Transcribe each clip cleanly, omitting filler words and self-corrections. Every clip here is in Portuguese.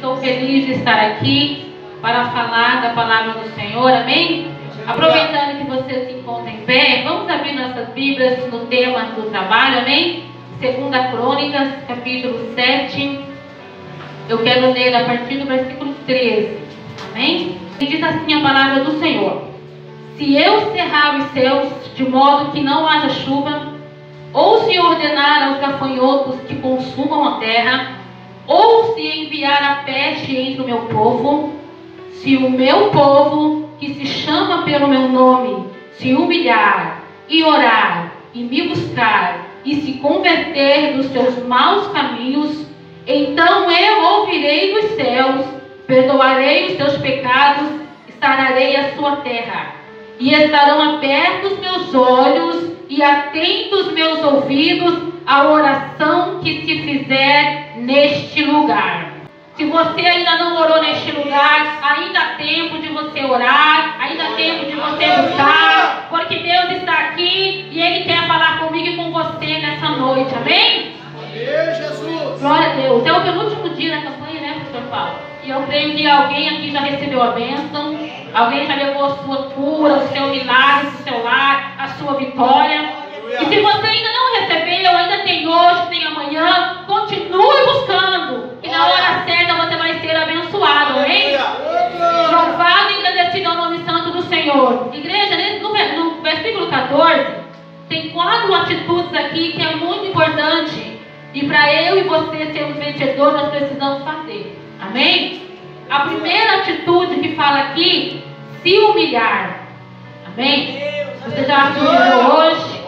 estou feliz de estar aqui para falar da palavra do Senhor, amém? Aproveitando que você se encontra em pé, vamos abrir nossas Bíblias no tema do trabalho, amém? 2 Crônicas, capítulo 7. Eu quero ler a partir do versículo 13, amém? E diz assim a palavra do Senhor: se eu cerrar os céus de modo que não haja chuva, ou se ordenar aos gafanhotos que consumam a terra, ou se enviar a peste entre o meu povo, se o meu povo, que se chama pelo meu nome, se humilhar e orar e me buscar e se converter dos seus maus caminhos, então eu ouvirei dos céus, perdoarei os seus pecados, sararei a sua terra, e estarão abertos meus olhos e atentos meus ouvidos à oração que se fizer neste lugar. Se você ainda não orou neste lugar, ainda há tempo de você orar, ainda há tempo de você buscar, porque Deus está aqui e Ele quer falar comigo e com você nessa noite, amém? Amém, Jesus! Glória a Deus. É o penúltimo dia da campanha, né, pastor Paulo? E eu creio que alguém aqui já recebeu a bênção, alguém já levou a sua cura, o seu milagre, o seu lar, a sua vitória. E se você ainda não recebeu, ainda tem hoje, tem amanhã, continue buscando, que na hora certa você vai ser abençoado, amém? Louvado e agradecido ao nome santo do Senhor. Igreja, no versículo 14, tem 4 atitudes aqui que é muito importante. E para eu e você sermos vencedores, nós precisamos fazer. Amém? A primeira atitude que fala aqui, se humilhar. Amém? Você já se humilhou hoje?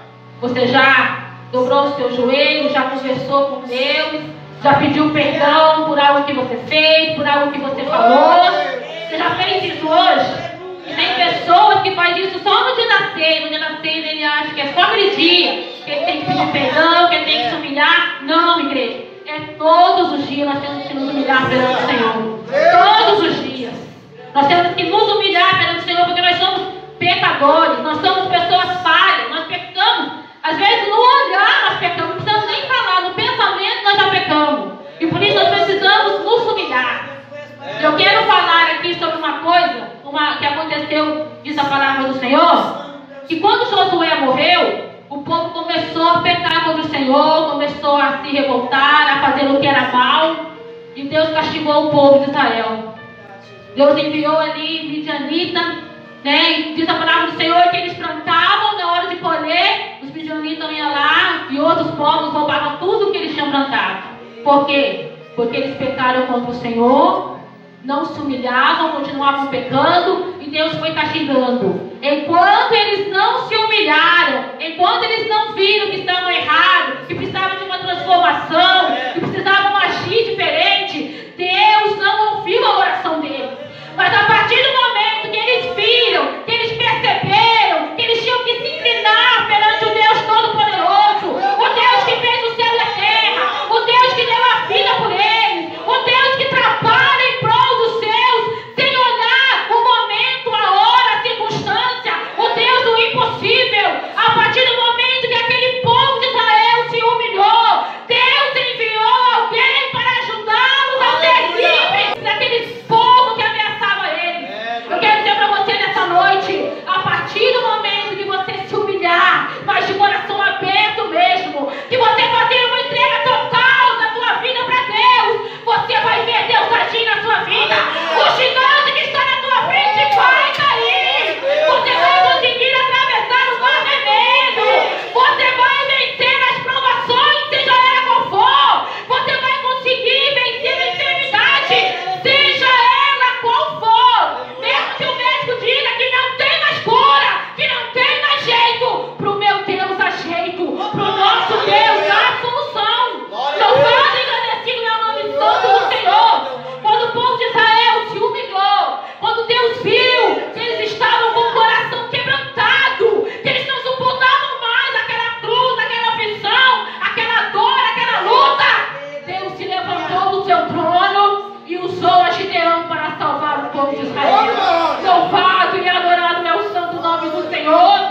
Você já dobrou o seu joelho, já conversou com Deus, já pediu perdão por algo que você fez, por algo que você falou? Você já fez isso hoje? E tem pessoas que fazem isso só no dia da ceia. No dia da ceia ele acha que é só aquele dia, que ele tem que pedir perdão, que ele tem que se humilhar. Não, igreja. É todos os dias nós temos que nos humilhar perante o Senhor. Todos os dias. Nós temos que nos humilhar perante o Senhor, porque nós somos pecadores, nós somos pessoas falhas, nós pecamos. Às vezes no olhar nós pecamos, não precisamos nem falar, no pensamento nós já pecamos. E por isso nós precisamos nos humilhar. Eu quero falar aqui sobre uma coisa, que aconteceu, diz a palavra do Senhor, que quando Josué morreu, o povo começou a pecar contra o Senhor, começou a se revoltar, a fazer o que era mal, e Deus castigou o povo de Israel. Deus enviou ali midianita, né? E diz a palavra do Senhor que eles plantavam, na hora de colher, os midianitas iam lá e outros povos roubavam tudo que eles tinham plantado. Por quê? Porque eles pecaram contra o Senhor, não se humilhavam, continuavam pecando, e Deus foi castigando. Enquanto eles não se humilharam, enquanto eles não viram que estavam errados, que precisavam de uma transformação, que precisavam agir diferente, Deus não ouviu a oração deles. Mas a partir do momento que eles viram, que eles perceberam, que eles tinham que se inclinar perante o Deus Todo-Poderoso, o Deus que fez o céu e a terra, o Deus que deu a vida por eles, o Deus que trabalha em prol dos seus, sem olhar o momento, a hora, a circunstância, o Deus do impossível. A partir do momento que aquele povo de Israel se humilhou, Deus enviou alguém para ajudá-los a ser livres daquele povo que ameaçava eles. Eu quero dizer para você nessa noite, a partir do momento que você se humilhar, mas de coração aberto mesmo, que você fazer uma entrega total da sua vida para Deus, você vai ver Deus agir na sua vida. O gigante que está na tua frente vai cair. Você vai conseguir atravessar o mar vermelho. Você vai vencer as provações, seja ela qual for. Você vai conseguir vencer a enfermidade, seja ela qual for. Mesmo que o médico diga que não tem mais cura, que não tem mais jeito, pro meu Deus há jeito, pro nosso Deus há solução. Louvado e agradecido é o nome santo do Senhor. Quando o povo de Israel se humilhou, quando Deus viu que eles estavam com o coração quebrantado, que eles não suportavam mais aquela cruz, aquela aflição, aquela dor, aquela luta, Deus se levantou do seu trono e usou a Gideão para salvar o povo de Israel. Louvado e adorado é o santo nome do Senhor.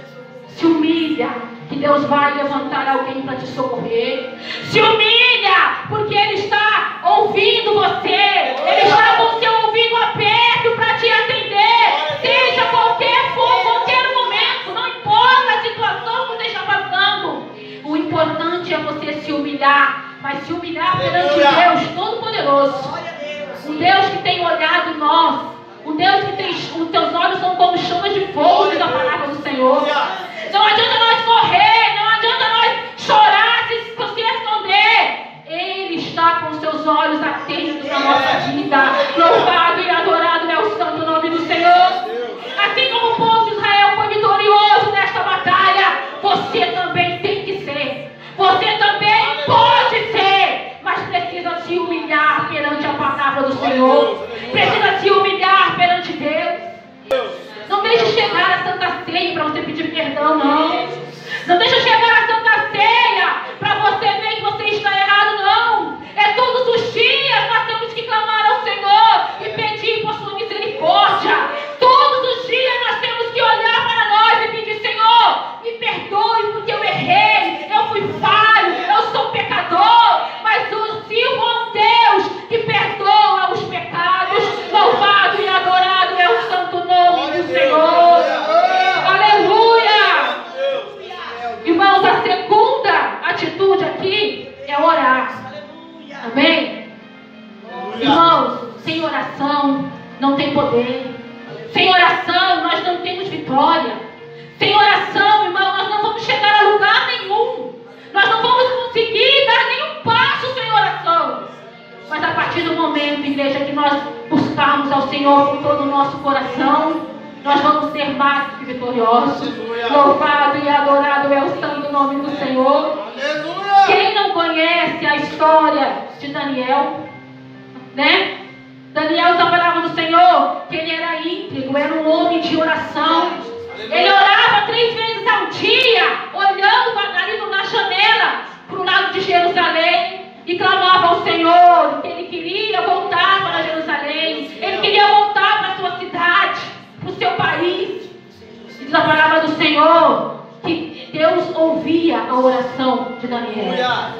Se humilha, que Deus vai levantar alguém para te socorrer. Se humilha, porque Ele está ouvindo você. parar perante Deus Todo-Poderoso. Um Deus que tem olhado em nós. Um Deus que tem, os teus olhos são como chamas de fogo, diz a palavra do Senhor. Não adianta nós correr, não adianta nós chorar, se esconder. Ele está com seus olhos atentos na nossa vida. Louvado e adorado é o santo nome do Senhor. Assim como o povo de Israel foi vitorioso nesta batalha, você também tem que ser. Você também pode ser, mas precisa se humilhar perante a palavra do Senhor. Precisa se humilhar perante Deus. Não deixe chegar a Santa Ceia para você pedir perdão, não. Não deixe chegar a Santa Ceia para você ver que você está errado, não. É todos os dias nós temos que clamar ao Senhor e pedir por sua misericórdia. Todos os dias nós temos que olhar para nós e pedir: Senhor, me perdoe porque eu errei, eu fui falho, eu sou pecador. Mas eu sirvo a um Deus que perdoa os pecados. Louvado e adorado é o santo nome do Senhor. Aleluia! Irmãos, a segunda atitude aqui é orar. Amém? Irmãos, sem oração não tem poder. Sem oração nós não temos vitória. Sem oração, irmão, nós não vamos chegar a lugar nenhum. Nós não vamos conseguir dar nenhum passo sem oração. Mas a partir do momento, igreja, que nós buscarmos ao Senhor com todo o nosso coração, nós vamos ser mais que vitoriosos. Louvado e adorado é o santo nome do Senhor. Aleluia! Quem não conhece a história de Daniel, né? Daniel, diz a palavra do Senhor que ele era íntegro, era um homem de oração. Ele orava 3 vezes ao dia, olhando ali na janela para o lado de Jerusalém, e clamava ao Senhor que ele queria voltar para Jerusalém, ele queria voltar para a sua cidade, para o seu país. E diz a palavra do Senhor que Deus ouvia a oração de Daniel.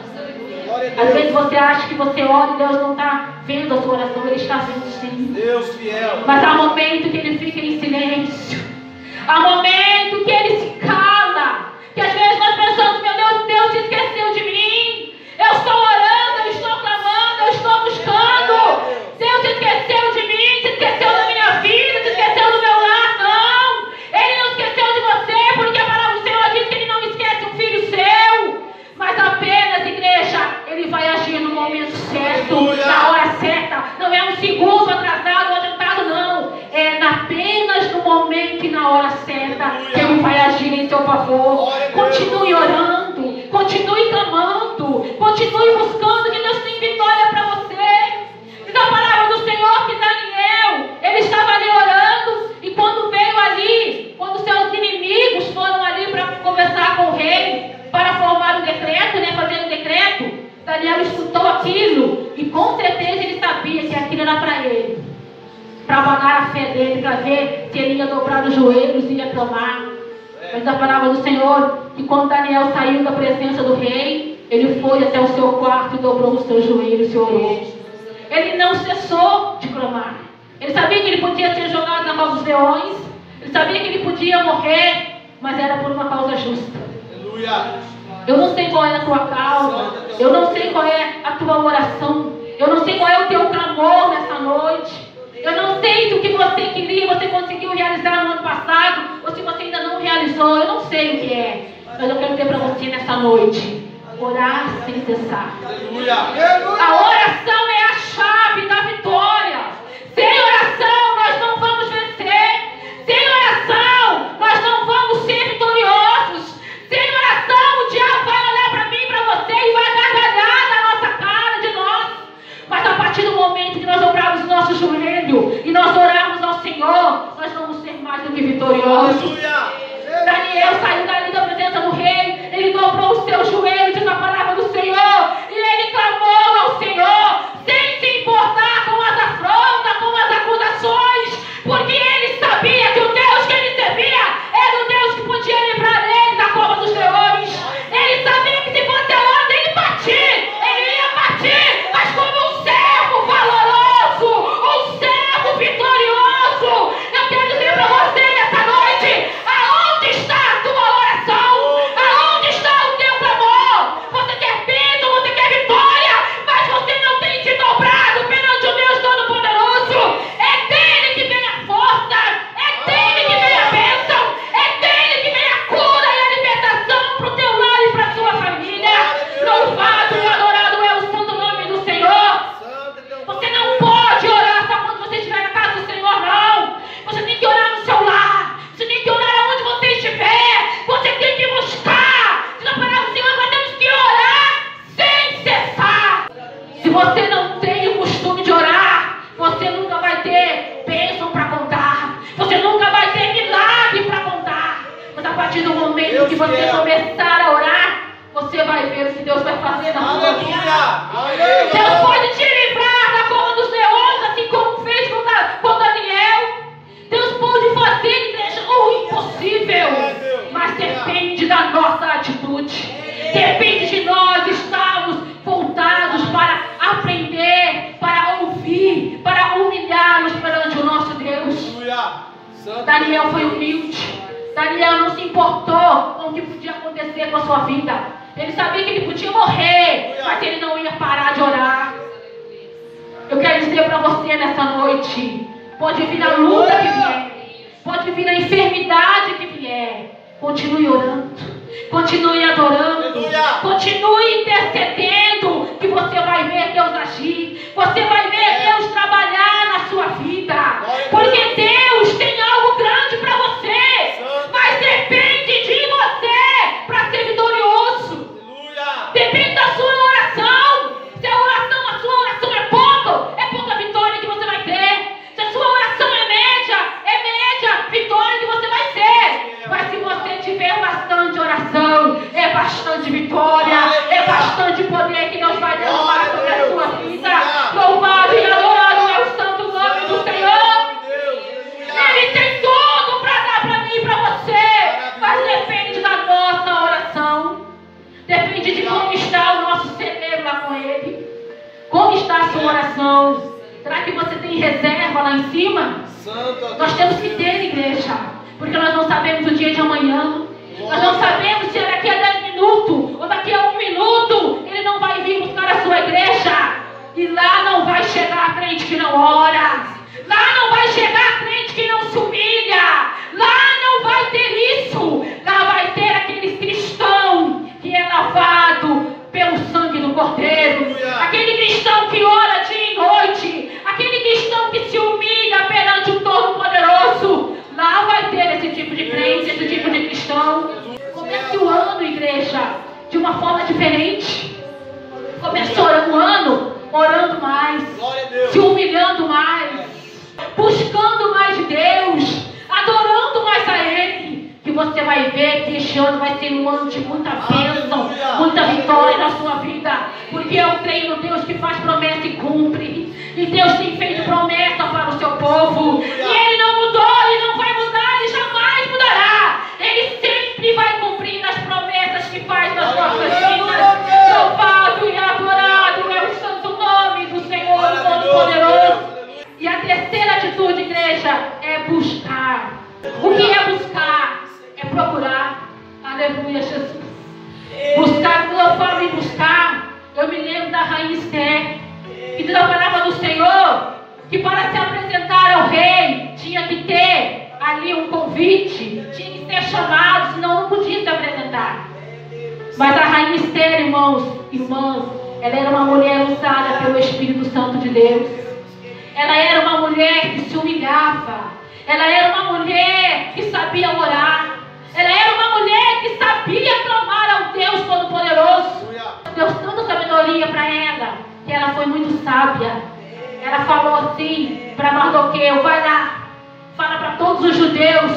Às vezes você acha que você ora e Deus não está vendo a sua oração. Ele está vendo, sim. Deus fiel. Mas há momento que ele fica em silêncio. Há momento que ele se cala. Que às vezes nós pensamos: meu Deus, Deus se esqueceu de mim. Eu estou orando, eu estou clamando, eu estou buscando. Deus se esqueceu de mim, se esqueceu da minha vida, se esqueceu do meu lar. Não. Ele não esqueceu de você, porque a palavra do Senhor diz que Ele não esquece um filho seu. Mas apenas, igreja, Ele vai agir no momento certo, na hora certa. Não é um segundo atrasado ou adiantado, não. É apenas no momento e na hora certa que Ele vai agir em seu favor. Continue orando, continue clamando, continue buscando, que Deus tem vitória para você. Diz a palavra do Senhor que Daniel, ele estava ali orando, e quando veio ali, quando seus inimigos foram ali para conversar com o rei, para formar um decreto, né, fazer um decreto, Daniel escutou aquilo e com certeza ele sabia que aquilo era para ele, para abanar a fé dele, para ver se ele ia dobrar os joelhos e ia clamar. Mas a palavra do Senhor, que quando Daniel saiu da presença do rei, ele foi até o seu quarto e dobrou os seus joelhos e orou. Ele não cessou de clamar. Ele sabia que ele podia ser jogado na cova dos leões, ele sabia que ele podia morrer, mas era por uma causa justa. Eu não sei qual é a tua causa, eu não sei qual é a tua oração, eu não sei qual é o teu clamor nessa noite. Eu não sei se o que você queria, você conseguiu realizar no ano passado, ou se você ainda não realizou. Eu não sei o que é, mas eu quero dizer para você nessa noite: orar sem cessar. A oração é a chave da vitória. Sem oração nós não vamos vencer. Sem oração nós não vamos ser vitoriosos. Sem oração o diabo vai olhar para mim e para você e vai gargalhar na nossa cara de nós. Mas a partir do momento que nós dobrarmos o nosso joelho e nós orarmos ao Senhor, nós vamos ser mais do que vitoriosos. Daniel saiu dali da presença do rei, ele dobrou os seus joelhos, diz a palavra do Senhor, e ele clamou ao Senhor, sem se importar com as afrontas, com as acusações, porque ele sabia que o Deus que ele servia era o Deus que podia livrar ele da cova dos leões. Ele sabia que se fosse a hora dele partir, ele ia partir, mas como um servo valoroso, um servo vitorioso. Eu quero dizer para você nessa noite: aonde está a tua oração? Aonde está o teu clamor? você começar a orar, você vai ver o que Deus vai fazer na sua vida. Deus pode te livrar da cova dos leões, assim como fez com Daniel. Deus pode fazer, igreja, o impossível. Mas depende da nossa atitude. Depende de nós estarmos voltados para aprender, para ouvir, para humilhar-nos perante o nosso Deus. Daniel foi humilde. Daniel não se importou com o que podia acontecer com a sua vida. Ele sabia que ele podia morrer, mas ele não ia parar de orar. Eu quero dizer para você nessa noite, pode vir a luta que vier, pode vir a enfermidade que vier, continue orando, continue adorando, continue intercedendo, que você vai ver Deus agir, você vai ver Deus trabalhar na sua vida, porque Deus tem algo grande para você, mas depende de você para ser vitorioso. Depende da sua oração. Se a sua oração é pouca vitória que você vai ter. Se a sua oração é média vitória que você vai ter. Mas se você tiver bastante oração, é bastante vitória, é bastante poder que Deus vai derramar sobre a sua vida. Louvado e adorado é o santo nome do Senhor. Ele tem tudo para dar para mim e para você, mas depende da nossa oração. Depende de como está o nosso celeiro lá com Ele. Como está a sua oração? Será que você tem reserva lá em cima? Nós temos que ter, igreja, porque nós não sabemos o dia de amanhã. Nós não sabemos se é daqui a 10 minutos ou daqui a 1 minuto Ele não vai vir buscar a sua igreja. E lá não vai chegar crente que não ora. Lá não vai chegar crente que não se humilha. Lá não vai ter isso. Lá vai ter aqueles cristãos que é lavado pelo sangue do Cordeiro. Aquele cristão que ora dia e noite. Aquele cristão que se humilha perante o Todo-Poderoso. Lá vai ter esse tipo de crente, esse tipo de cristão. Comece o ano, igreja, de uma forma diferente. Comece o ano orando mais, se humilhando mais, buscando mais de Deus, adorando mais a Ele, que você vai ver que este ano vai ser um ano de muita bênção, muita vitória na sua vida, porque eu creio no Deus que faz promessa e cumpre, e Deus tem feito promessa para o seu povo, e Ele não mudou, Ele não vai mudar, Ele jamais mudará, Ele sempre vai cumprir as promessas que faz nas nossas vidas. Louvado e adorado é o santo nome do Senhor Todo-Poderoso. E a terceira atitude, igreja, é buscar. O que é buscar? É procurar. Aleluia, Jesus. Buscar, quando eu falo em buscar, eu me lembro da rainha Esther, que diz a palavra do Senhor, que para se apresentar ao rei, tinha que ter ali um convite, tinha que ser chamado, senão não podia se apresentar. Mas a rainha Esther, irmãs, ela era uma mulher usada pelo Espírito Santo de Deus. Ela era uma mulher que se humilhava. Ela era uma mulher que sabia orar. Ela era uma mulher que sabia clamar ao Deus Todo-Poderoso. Deus deu sabedoria para ela, que ela foi muito sábia. Ela falou assim para Mardoqueu: vai lá, fala para todos os judeus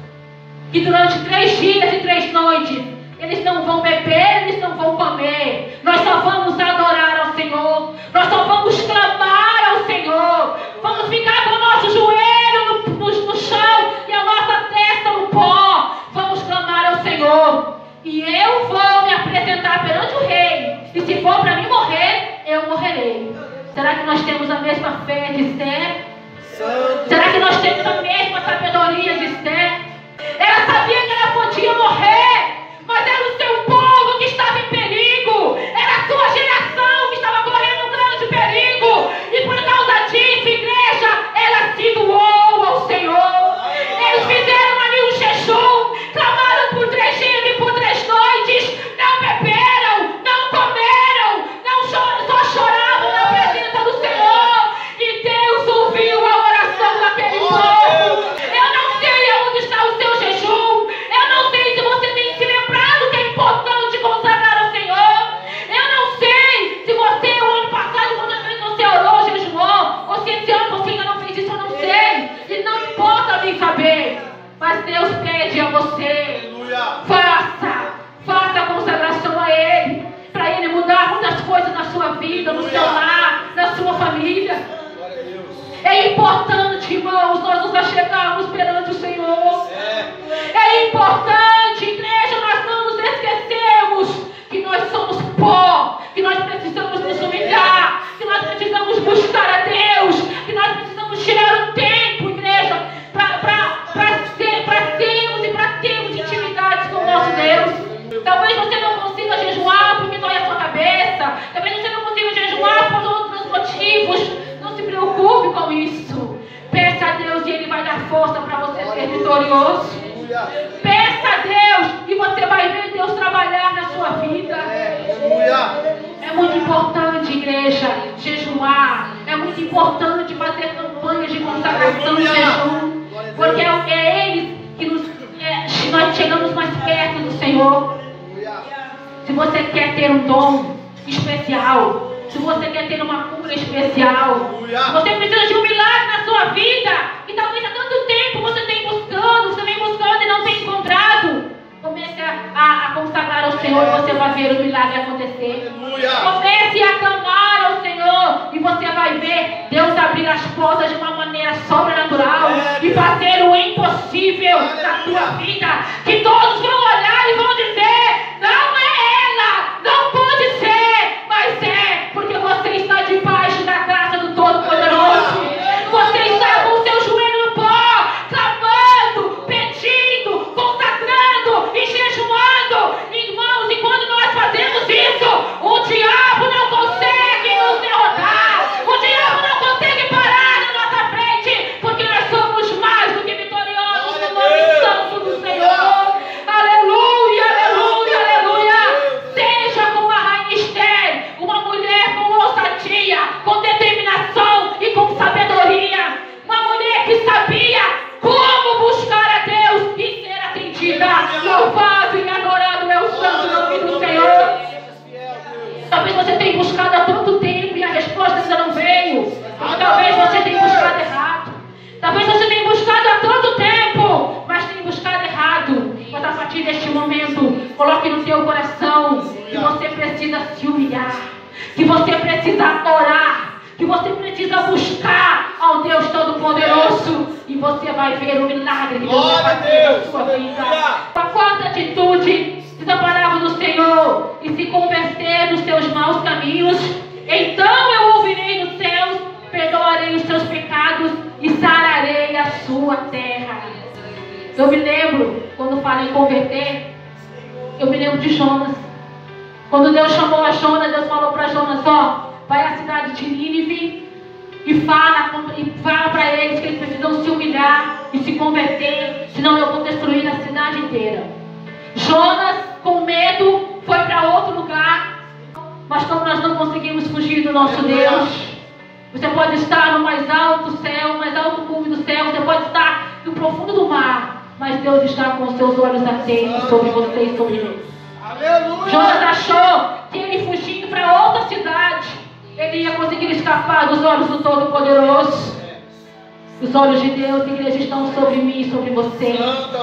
que durante 3 dias e 3 noites eles não vão beber, eles não vão comer. Nós só vamos adorar ao Senhor. Nós só vamos clamar ao Senhor. Vamos ficar com o nosso joelho no chão e a nossa testa no pó. Vamos clamar ao Senhor. E eu vou me apresentar perante o rei. E se for para mim morrer, eu morrerei. Será que nós temos a mesma fé de Esther? Será que nós temos a mesma sabedoria de Esther? Ela sabia que ela podia morrer, mas era o seu povo que estava em perigo. Era a sua geração que estava correndo um grande perigo. E por causa disso, igreja, ela se doou ao Senhor. Eles fizeram ali um jejum, clamaram por 3 dias e por 3 noites. Não beberam, não comeram, só choravam na presença do Senhor. E Deus ouviu a oração daquele povo. Eu não sei aonde está o seu jejum. Eu não sei se você tem se lembrado que é importante consagrar ao Senhor. Eu não sei se você, o ano passado, quantas vezes você orou, jejuou, ou se esse ano você ainda não fez isso, eu não sei. E não importa nem saber. Mas Deus pede a você: faça. vida, no seu lar, na sua família. É importante, irmãos, nós nos achegarmos perante o Senhor. É importante, igreja, nós não nos esquecermos que nós somos pó, que nós precisamos nos humilhar, que nós precisamos buscar a Deus, que nós precisamos tirar um tempo, igreja, para termos e para termos intimidades com o nosso Deus. Talvez você não consiga jejuar porque dói a sua cabeça, talvez você não consiga jejuar por outros motivos. Não se preocupe com isso. Peça a Deus e Ele vai dar força para você ser vitorioso. Peça a Deus e você vai ver Deus trabalhar na sua vida. É muito importante, igreja, jejuar. É muito importante fazer campanhas de consagração e jejum. Porque é eles que nós chegamos mais perto do Senhor. Se você quer ter um dom especial, se você quer ter uma cura especial, você precisa de um milagre na sua vida, e talvez há tanto tempo você vem buscando e não tem encontrado. Comece a consagrar ao Senhor e você vai ver o milagre acontecer. Comece a clamar ao Senhor e você vai ver Deus abrir as portas de uma maneira sobrenatural e fazer o impossível na sua vida, que todos vão olhar e vão dizer: não é ela, não pode ser, mas é porque você está debaixo da graça do Todo-Poderoso. Você está com o seu joelho no pó, clamando, pedindo, consagrando e jejuando. Irmãos, e quando nós fazemos isso, o diabo não consegue nos derrotar, o diabo não consegue parar na nossa frente, porque nós somos mais do que vitoriosos no nome santo do Senhor. Aleluia, aleluia, aleluia. Seja como a rainha Esther, uma mulher com ousadia, com determinação e com sabedoria, uma mulher que sabia como buscar a Deus e ser atendida. Louvado e adorado é o santo nome do Senhor. Talvez você tenha buscado há tanto tempo e a resposta ainda não veio, ou talvez você tenha buscado errado. Talvez você tenha buscado há tanto tempo, mas tenha buscado errado. Mas a partir deste momento, coloque no teu coração que você precisa se humilhar, que você precisa orar, que você precisa buscar ao Deus Todo-Poderoso, e você vai ver o milagre que Deus vai fazer na sua vida. A quarta atitude: desamparar do Senhor e se converter dos seus maus caminhos. Então eu ouvirei nos céus, perdoarei os seus pecados e sararei a sua terra. Eu me lembro, quando falo em converter, eu me lembro de Jonas. Quando Deus chamou a Jonas, Deus falou para Jonas: ó, vai à cidade de Nínive e fala para eles que eles precisam se humilhar e se converter, senão eu vou destruir a cidade inteira. Jonas, com medo, foi para outro lugar. Mas como nós não conseguimos fugir do nosso Deus, você pode estar no mais alto céu, no mais alto cume do céu, você pode estar no profundo do mar, mas Deus está com os seus olhos atentos sobre você e sobre mim. Jonas achou que ele fugindo para outra cidade, ele ia conseguir escapar dos olhos do Todo-Poderoso. Os olhos de Deus, igreja, estão sobre mim e sobre você.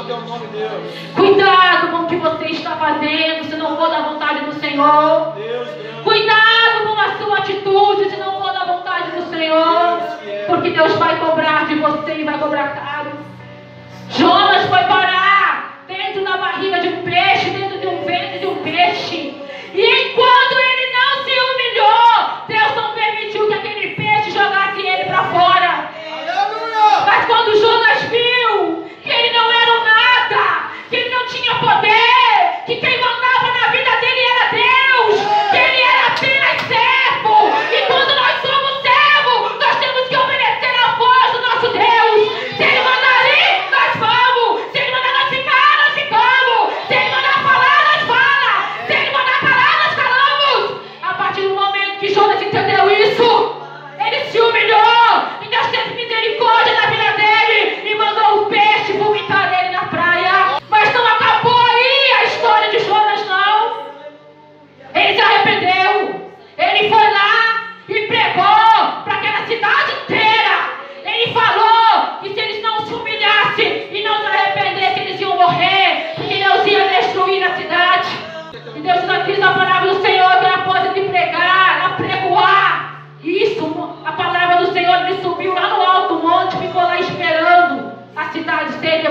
Cuidado com o que você está fazendo, se não for da vontade do Senhor. Cuidado com a sua atitude, se não for da vontade do Senhor. Porque Deus vai cobrar de você e vai cobrar caro. Jonas foi parar dentro da barriga de um peixe, dentro de um ventre de um peixe. E enquanto ele não se humilhou, Deus não permitiu que aquele peixe jogasse ele para fora. Mas quando Jonas viu que ele não era um nada, que ele não tinha poder, que quem mandava na vida dele era Deus, que ele era apenas servo, e quando nós somos servos, nós temos que obedecer à voz do nosso Deus. Se ele mandar ir, nós vamos. Se ele mandar nós ficar, nós ficamos. Se ele mandar falar, nós fala. Se ele mandar calar, nós calamos. A partir do momento que Jonas entendeu isso, ele se humilhou, e Deus teve misericórdia na vida dele e mandou o peixe vomitar ele na praia. Mas não acabou aí a história de Jonas, não. Ele se arrependeu, ele foi lá e pregou para aquela cidade inteira. Ele falou que se eles não se humilhassem e não se arrependessem, eles iam morrer, porque Deus ia destruir a cidade. E Deus diz a palavra do Senhor que após ele pregar, apregoar,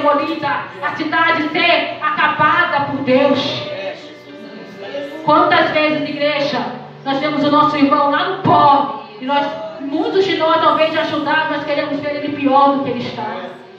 demolida, a cidade ser acabada por Deus. Quantas vezes, igreja, nós vemos o nosso irmão lá no pó, e muitos de nós, ao invés de ajudar, nós queremos ver ele pior do que ele está.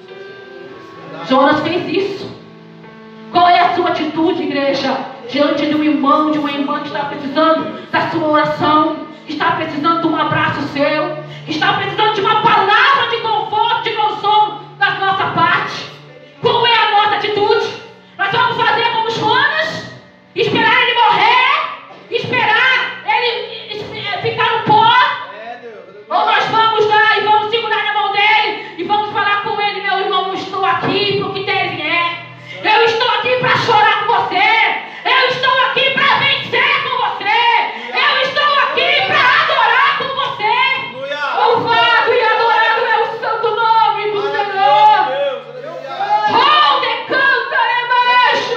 Jonas fez isso. Qual é a sua atitude, igreja, diante de um irmão, de uma irmã que está precisando da sua oração, que está precisando de um abraço seu, que está precisando de uma palavra de conforto, de consolo da nossa parte? Qual é a nossa atitude? Nós vamos fazer como Jonas? Esperar ele morrer? Esperar ele ficar no pó? Ou nós vamos lá e vamos segurar na mão dele e vamos falar com ele: meu irmão, eu estou aqui para o que deve é. Eu estou aqui para chorar com você. Eu estou aqui para vencer com você. Eu estou aqui para adorar com você. Louvado e adorado é o santo nome do Senhor. Oh, decanta, remexe,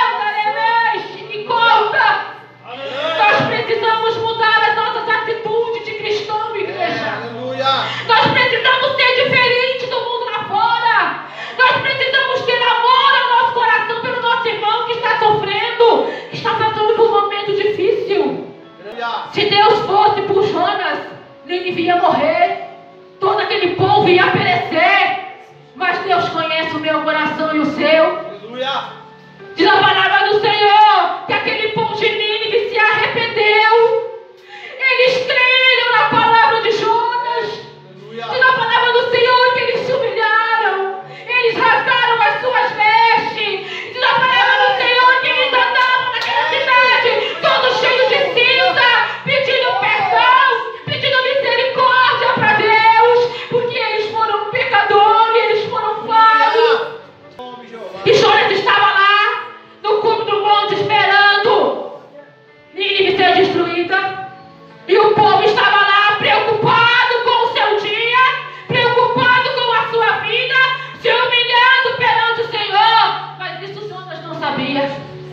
me conta. Nós precisamos mudar as nossas atitudes de cristão, igreja. Nós precisamos ser diferentes do mundo lá fora. Nós precisamos ter amor ao nosso coração pelo nosso irmão que está sofrendo, que está passando por um momento difícil. Se Deus fosse por Jonas, Nínive ia morrer, todo aquele povo ia perecer. Mas Deus conhece o meu coração e o seu. Diz a palavra do Senhor que aquele povo de Nínive se arrependeu. Eles creram na palavra de Jonas. Diz a palavra do Senhor que eles se humilharam. Eles rasgaram as suas vestes. Diz a palavra do Senhor que eles andavam naquela cidade todos cheios de cinza, pedindo perdão, pedindo misericórdia para Deus, porque eles foram pecadores, eles foram falhos. E Jonas estava lá no cume do monte esperando Nínive ser destruída. E o povo estava lá preocupado com o seu dia, preocupado com a sua vida, se humilhando perante o Senhor. Mas isso Jonas não sabia.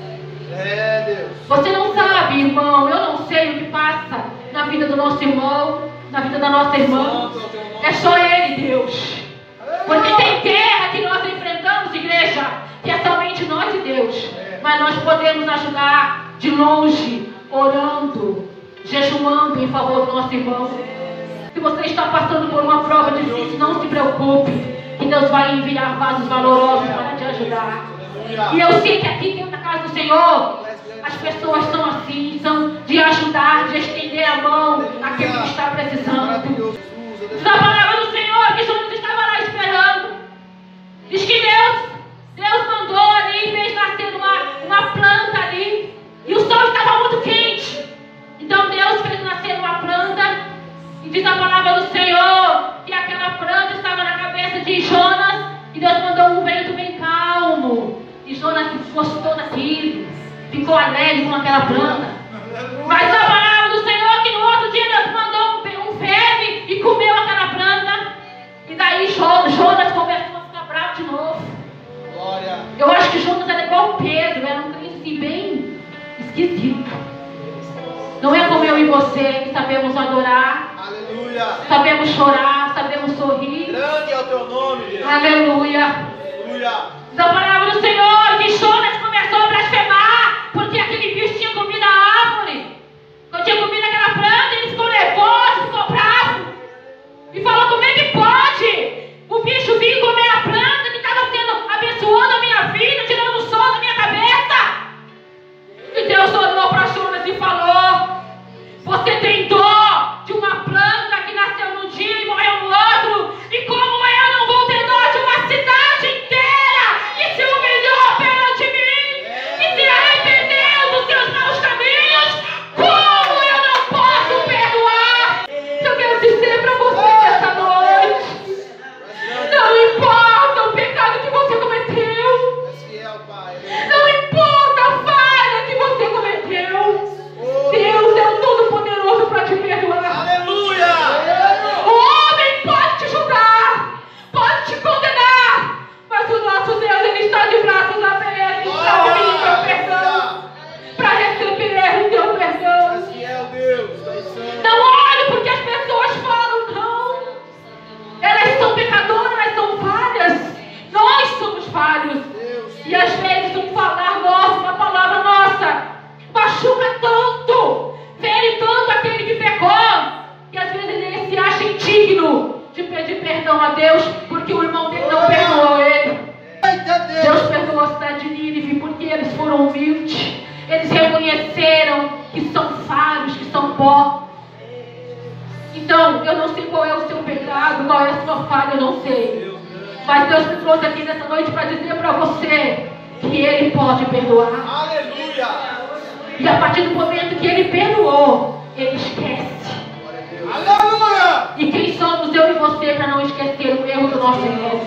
Você não sabe, irmão, eu não sei o que passa na vida do nosso irmão, na vida da nossa irmã. É só Ele, Deus. Porque tem guerra que nós enfrentamos, igreja, que é somente nós e Deus. Mas nós podemos ajudar de longe, orando, jejuando em favor do nosso irmão. Se você está passando por uma prova difícil, não se preocupe, que Deus vai enviar vasos valorosos para te ajudar. E eu sei que aqui dentro da casa do Senhor, as pessoas são assim, são de ajudar, de estender a mão àquele que está precisando. Diz a palavra do Senhor que Jonas estava lá esperando. Diz que Deus mandou ali e fez nascer uma planta ali. E o sol estava muito quente. Então Deus fez nascer uma planta. E diz a palavra do Senhor que aquela planta estava na cabeça de Jonas. E Deus mandou um vento bem calmo. E Jonas gostou daquilo. Ficou alegre com aquela planta. Mas a palavra do Senhor que no outro dia Deus mandou um verme e comeu aquela planta. E daí Jonas começou a ficar bravo de novo. Eu acho que Jonas era igual Pedro. Era um crente assim, bem esquisito. Não é como eu e você, que sabemos adorar. Aleluia. Sabemos chorar, sabemos sorrir. Grande é o teu nome, Deus. Aleluia. Aleluia. Da palavra do Senhor que Jonas começou a blasfemar, porque aquele bicho tinha comido a árvore. Quando tinha comido aquela planta, ele ficou nervoso, ficou bravo. E falou: como é que pode o bicho vir comer a planta que estava sendo abençoando a minha vida, tirando o sol da minha cabeça? E Deus olhou para Jonas e falou: você tem dó de uma planta que nasceu num dia e morreu no outro, e como eu não vou ter dó de uma cidade inteira que se digno de pedir perdão a Deus, porque o irmão dele não perdoou ele. Deus perdoou a cidade de Nínive porque eles foram humildes. Eles reconheceram que são faros, que são pó. Então, eu não sei qual é o seu pecado, qual é a sua falha, eu não sei. Mas Deus me trouxe aqui nessa noite para dizer para você que Ele pode perdoar. Aleluia. E a partir do momento que Ele perdoou, Ele esquece. Aleluia. E quem somos eu e você para não esquecer o erro do nosso irmão?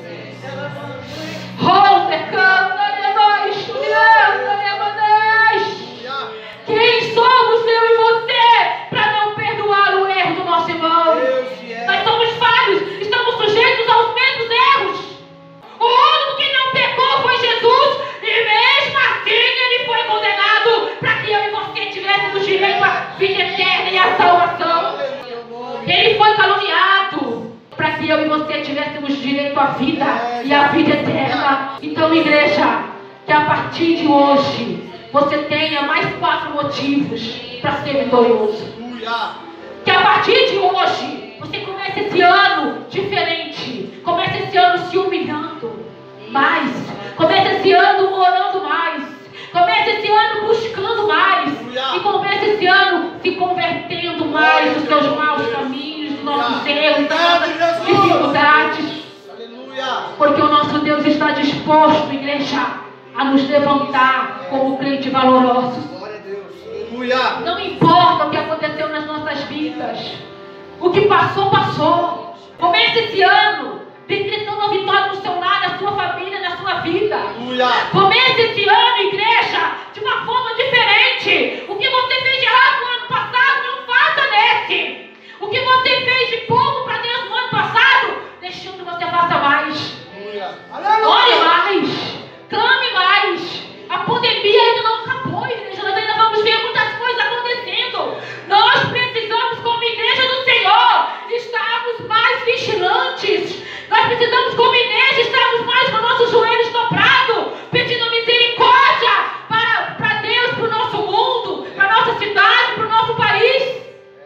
Quem somos eu e você para não perdoar o erro do nosso irmão? Nós somos falhos, estamos sujeitos aos mesmos erros. O único que não pecou foi Jesus, e mesmo assim ele foi condenado para que eu e você tivéssemos direito à vida eterna e à salvação. Ele foi caluniado para que eu e você tivéssemos direito à vida e à vida eterna. Então, igreja, que a partir de hoje você tenha mais 4 motivos para ser vitorioso. Que a partir de hoje você comece esse ano diferente. Comece esse ano se humilhando mais. Comece esse ano orando mais. Comece esse ano buscando mais. E comece esse ano se convertendo mais dos seus maus caminhos, dos nossos erros, das nossas dificuldades. Porque o nosso Deus está disposto, igreja, a nos levantar como crentes valorosos. Não importa o que aconteceu nas nossas vidas. O que passou, passou. Comece esse ano decretando a vitória no seu lar, na sua família, na sua vida. Comece esse ano, igreja, de uma forma diferente. O que você fez de errado no ano passado, não faça nesse. O que você fez de pouco para Deus no ano passado, deixando você faça mais. Ore mais. Clame mais. A pandemia ainda não acabou, igreja. Nós ainda vamos ver muitas coisas acontecendo. Nós precisamos, como igreja do Senhor, estarmos mais vigilantes. Nós precisamos, como igreja, estarmos mais com nossos joelhos dobrados, pedindo misericórdia para Deus, para o nosso mundo, para a nossa cidade, para o nosso país.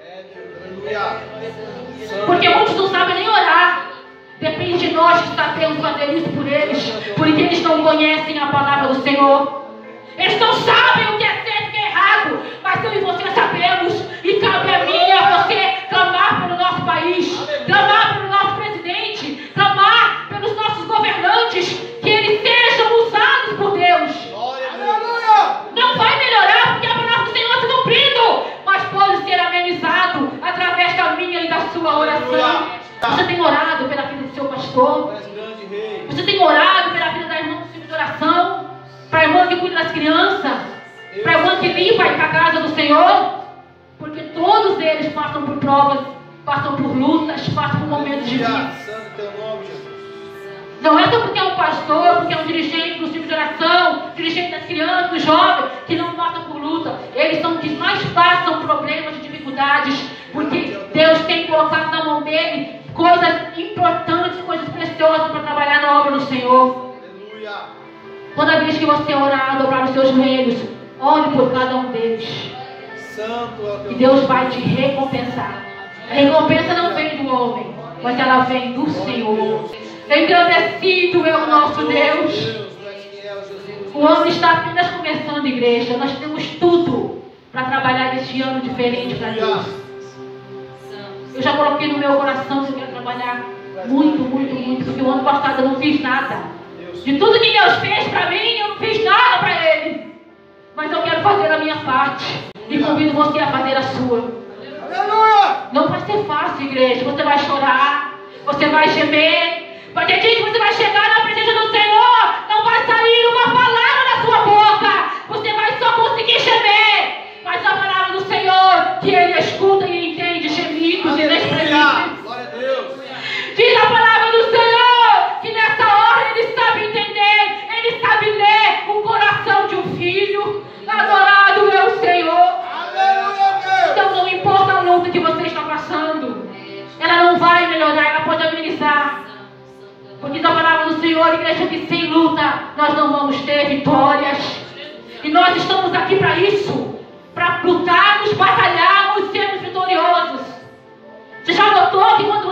Porque muitos não sabem nem orar. Depende de nós que sabemos fazer isso por eles, porque eles não conhecem a palavra do Senhor. Eles não sabem o que é certo e o que é errado, mas eu e você sabemos, e cabe a mim e a você clamar pelo nosso país, clamar pelo nosso presidente, clamar pelos nossos governantes, que eles sejam usados por Deus. Não vai melhorar porque a palavra do Senhor está cumprindo, mas pode ser amenizado através da minha e da sua oração. Você tem orado pela vida do seu pastor? Você tem orado pela vida da irmã do ciclo de oração? Para a irmã que cuida das crianças? Para a irmã que limpa a casa do Senhor? Porque todos eles passam por provas, passam por lutas, passam por momentos difíceis. Não é só porque é um pastor, porque é um dirigente do ciclo de oração, dirigente das crianças, dos jovens, que não passam por luta. Eles são os que mais passam problemas e dificuldades, porque Deus tem colocado na mão dele coisas importantes, coisas preciosas para trabalhar na obra do Senhor. Toda vez que você orar, dobrar os seus joelhos, ore por cada um deles. E Deus vai te recompensar. A recompensa não vem do homem, mas ela vem do Senhor. Engrandecido é o nosso Deus. O ano está apenas começando, igreja. Nós temos tudo para trabalhar este ano diferente para Deus. Eu já coloquei no meu coração que eu quero trabalhar muito, porque o ano passado eu não fiz nada. De tudo que Deus fez para mim, eu não fiz nada para Ele. Mas eu quero fazer a minha parte. E convido você a fazer a sua. Não vai ser fácil, igreja. Você vai chorar, você vai gemer. Vai ter dia que você vai chegar na presença do Senhor, não vai sair uma palavra da sua boca. Você vai só conseguir gemer. Mas a palavra do Senhor, que Ele escuta e entende gemidos e inexprimíveis. Diz a palavra do Senhor, que nessa hora Ele sabe entender, Ele sabe ler o coração de um filho. Adorado é o Senhor. Então não importa a luta que você está passando, ela não vai melhorar, ela pode amenizar. Porque diz a palavra do Senhor, igreja, que sem luta nós não vamos ter vitórias. E nós estamos aqui para isso, para lutarmos, batalharmos e sermos vitoriosos. Você já notou que quando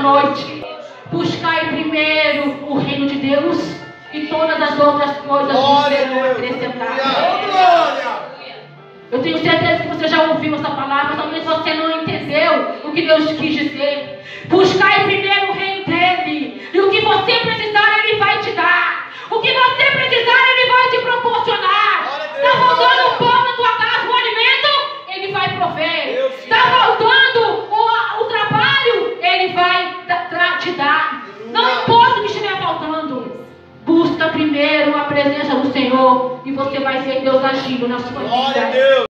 noite. Buscai primeiro o reino de Deus e todas as outras coisas vos serão acrescentadas. Eu tenho certeza que você já ouviu essa palavra, talvez você não entendeu o que Deus quis dizer. Buscai primeiro o reino dele, e o que você precisar, ele vai te dar. O que você precisar, ele vai te proporcionar. Está faltando um pão na tua casa, um alimento, ele vai prover. Está faltando o trabalho, ele vai te dar. Não importa o que estiver faltando. Busca primeiro a presença do Senhor e você vai ver Deus agindo na sua vida.